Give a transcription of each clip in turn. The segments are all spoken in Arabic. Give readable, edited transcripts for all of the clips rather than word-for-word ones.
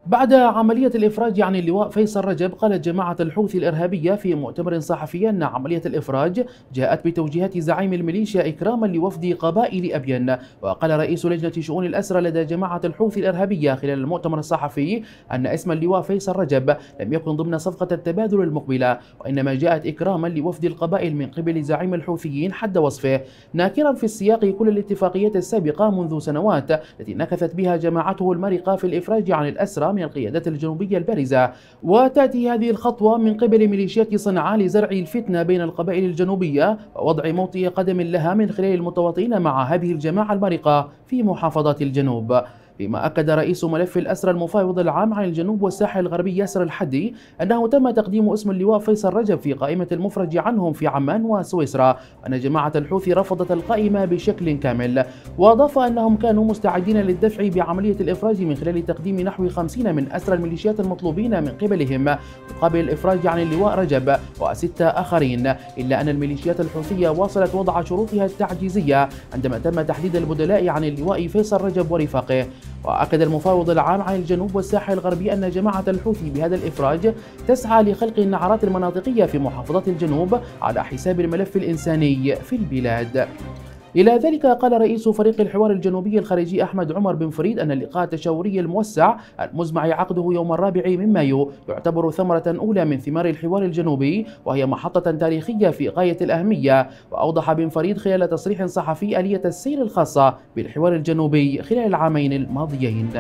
بعد عملية الإفراج عن اللواء فيصل رجب، قالت جماعة الحوثي الإرهابية في مؤتمر صحفي أن عملية الإفراج جاءت بتوجيهات زعيم الميليشيا إكراما لوفد قبائل أبين. وقال رئيس لجنة شؤون الأسرى لدى جماعة الحوثي الإرهابية خلال المؤتمر الصحفي أن اسم اللواء فيصل رجب لم يكن ضمن صفقة التبادل المقبلة، وإنما جاءت إكراما لوفد القبائل من قبل زعيم الحوثيين حد وصفه، ناكرا في السياق كل الاتفاقيات السابقة منذ سنوات التي نكثت بها جماعته المرقة في الإفراج عن الأسرى من القيادات الجنوبية البارزة. وتأتي هذه الخطوة من قبل ميليشيات صنعاء لزرع الفتنة بين القبائل الجنوبية ووضع موطئ قدم لها من خلال المتواطئين مع هذه الجماعة المرقة في محافظات الجنوب. فيما أكد رئيس ملف الأسرى المفاوض العام عن الجنوب والساحل الغربي ياسر الحدي أنه تم تقديم اسم اللواء فيصل رجب في قائمة المفرج عنهم في عمان وسويسرا، وأن جماعة الحوثي رفضت القائمة بشكل كامل. وأضاف أنهم كانوا مستعدين للدفع بعملية الإفراج من خلال تقديم نحو 50 من أسرى الميليشيات المطلوبين من قبلهم مقابل الإفراج عن اللواء رجب و6 آخرين، إلا أن الميليشيات الحوثية واصلت وضع شروطها التعجيزية عندما تم تحديد البدلاء عن اللواء فيصل رجب ورفاقه. وأكد المفاوض العام عن الجنوب والساحل الغربي أن جماعة الحوثي بهذا الإفراج تسعى لخلق النعرات المناطقية في محافظات الجنوب على حساب الملف الإنساني في البلاد. إلى ذلك قال رئيس فريق الحوار الجنوبي الخارجي أحمد عمر بن فريد أن اللقاء التشاوري الموسع المزمع عقده يوم 4 من مايو يعتبر ثمرة أولى من ثمار الحوار الجنوبي، وهي محطة تاريخية في غاية الأهمية. وأوضح بن فريد خلال تصريح صحفي آلية السير الخاصة بالحوار الجنوبي خلال العامين الماضيين.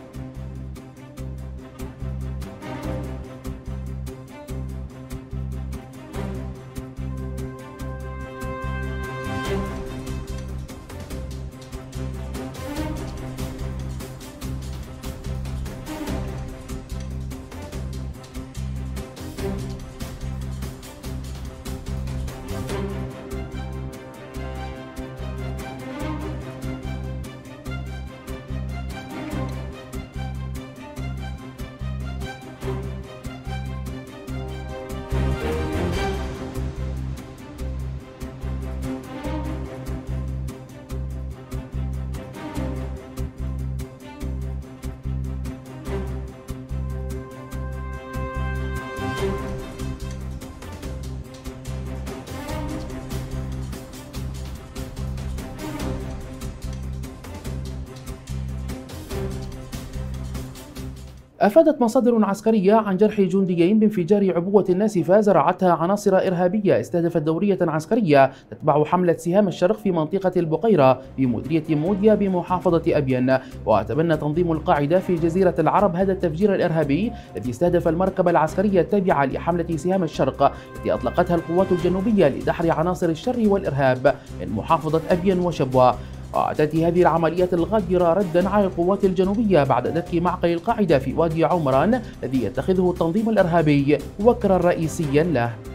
أفادت مصادر عسكرية عن جرح جنديين بانفجار عبوة ناسفة زرعتها عناصر إرهابية استهدفت دورية عسكرية تتبع حملة سهام الشرق في منطقة البقيرة بمديرية موديا بمحافظة أبين. وتبنى تنظيم القاعدة في جزيرة العرب هذا التفجير الإرهابي الذي استهدف المركبة العسكرية التابعة لحملة سهام الشرق التي أطلقتها القوات الجنوبية لدحر عناصر الشر والإرهاب من محافظة أبين وشبوة. وتأتي هذه العمليات الغادرة ردا على القوات الجنوبية بعد دك معقل القاعدة في وادي عمران الذي يتخذه التنظيم الإرهابي وكرا رئيسيا له.